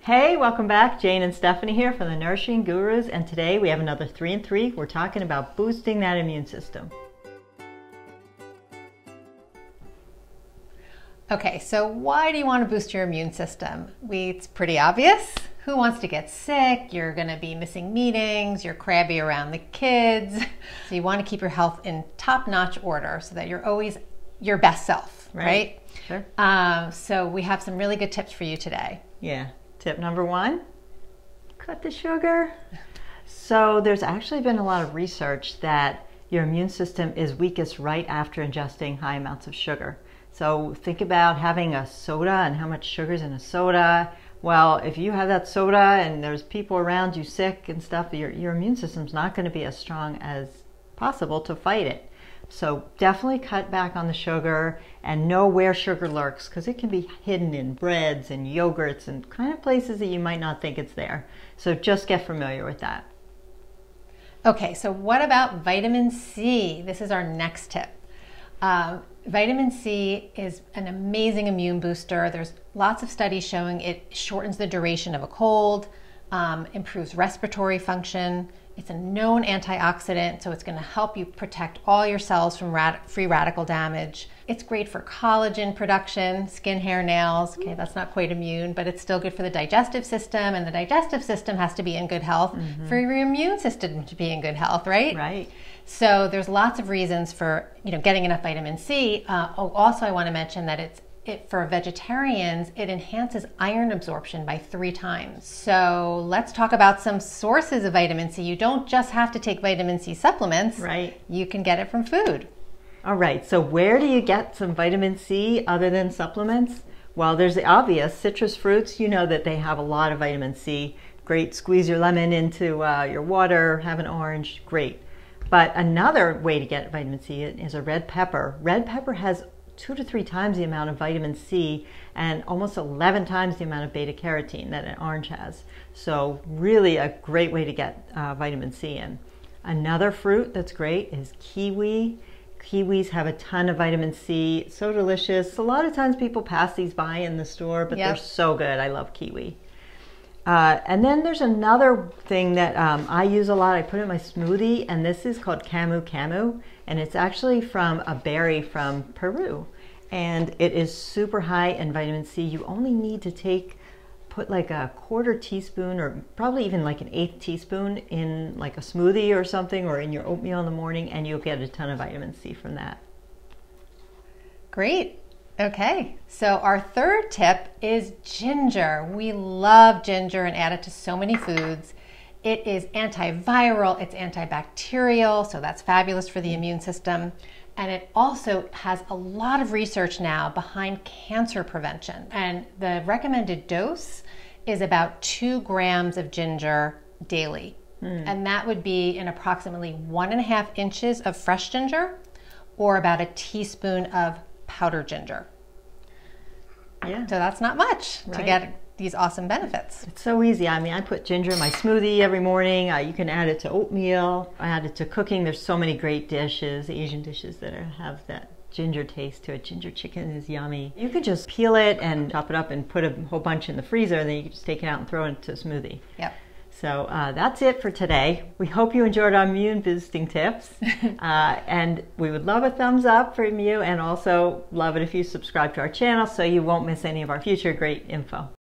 Hey, welcome back. Jane and Stephanie here from the Nourishing Gurus, and today we have another 3 in 3. We're talking about boosting that immune system. Okay, so why do you want to boost your immune system? It's pretty obvious. Who wants to get sick? You're going to be missing meetings, you're crabby around the kids. So you want to keep your health in top-notch order so that you're always your best self, right? Sure. So we have some really good tips for you today. Yeah. Tip number 1, cut the sugar. So there's actually been a lot of research that your immune system is weakest right after ingesting high amounts of sugar. So think about having a soda and how much sugar's in a soda. Well, if you have that soda and there's people around you sick and stuff, your immune system's not going to be as strong as possible to fight it. So definitely cut back on the sugar and know where sugar lurks, because it can be hidden in breads and yogurts and kind of places that you might not think it's there. So just get familiar with that. Okay, so what about vitamin C? This is our next tip. Vitamin C is an amazing immune booster. There's lots of studies showing it shortens the duration of a cold, improves respiratory function. It's a known antioxidant, so it's going to help you protect all your cells from free radical damage. It's great for collagen production, skin, hair, nails. Okay, that's not quite immune, but it's still good for the digestive system, and the digestive system has to be in good health for your immune system to be in good health, right? Right. So there's lots of reasons for getting enough vitamin C. Also, I want to mention that for vegetarians, it enhances iron absorption by 3 times. So let's talk about some sources of vitamin C. You don't just have to take vitamin C supplements. Right. You can get it from food. All right, so where do you get some vitamin C other than supplements? Well, there's the obvious. Citrus fruits, you know that they have a lot of vitamin C. Great, squeeze your lemon into your water, have an orange, great. But another way to get vitamin C is a red pepper. Red pepper has 2 to 3 times the amount of vitamin C and almost 11 times the amount of beta carotene that an orange has. So really a great way to get vitamin C in. Another fruit that's great is kiwi. Kiwis have a ton of vitamin C, so delicious. A lot of times people pass these by in the store, but they're so good. I love kiwi. And then there's another thing that I use a lot. I put in my smoothie, and this is called camu camu, and it's actually from a berry from Peru, and it is super high in vitamin C. You only need to put like a 1/4 teaspoon or probably even like an 1/8 teaspoon in like a smoothie or something, or in your oatmeal in the morning, and you'll get a ton of vitamin C from that. Great. Okay, so our third tip is ginger. We love ginger and add it to so many foods. It is antiviral, it's antibacterial, so that's fabulous for the immune system. And it also has a lot of research now behind cancer prevention. And the recommended dose is about 2 grams of ginger daily. And that would be in approximately 1.5 inches of fresh ginger, or about a teaspoon of powdered ginger. Yeah. So that's not much to get these awesome benefits. It's so easy. I mean, I put ginger in my smoothie every morning. You can add it to oatmeal. I add it to cooking. There's so many great dishes, Asian dishes that have that ginger taste to it. Ginger chicken is yummy. You could just peel it and chop it up and put a whole bunch in the freezer, and then you can just take it out and throw it into a smoothie. Yep. So that's it for today. We hope you enjoyed our immune boosting tips. And we would love a thumbs up from you, and also love it if you subscribe to our channel so you won't miss any of our future great info.